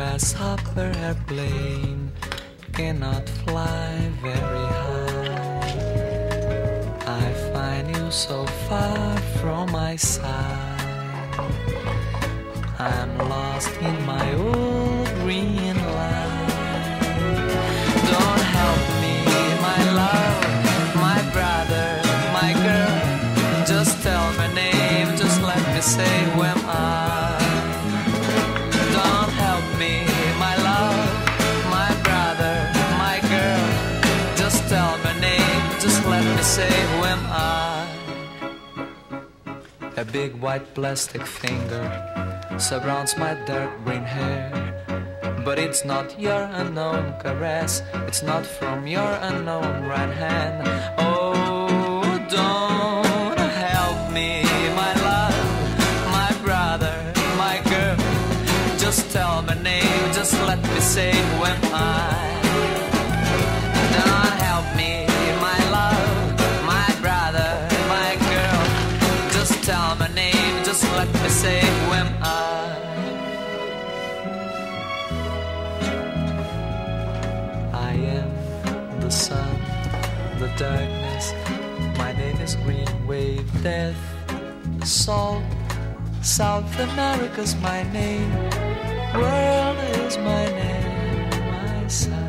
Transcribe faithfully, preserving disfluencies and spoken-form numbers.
grasshopper airplane cannot fly very high. I find you so far from my side. I'm lost in my old green line. Don't help me, my love, my brother, my girl. Just tell my name, just let me say who am I. Don't help me, my love, my brother, my girl. Just tell my name, just let me say who am I. A big white plastic finger surrounds my dark green hair, but it's not your unknown caress, it's not from your unknown right hand. Oh, don't help me, my love, my brother, my girl. Just tell my name, just let me say who am I. Don't help me, my love, my brother, my girl. Just tell my name, just let me say who am I. I am the sun, the darkness. My name is Green Wave Death. Salt, South America's my name. World is my name, my son.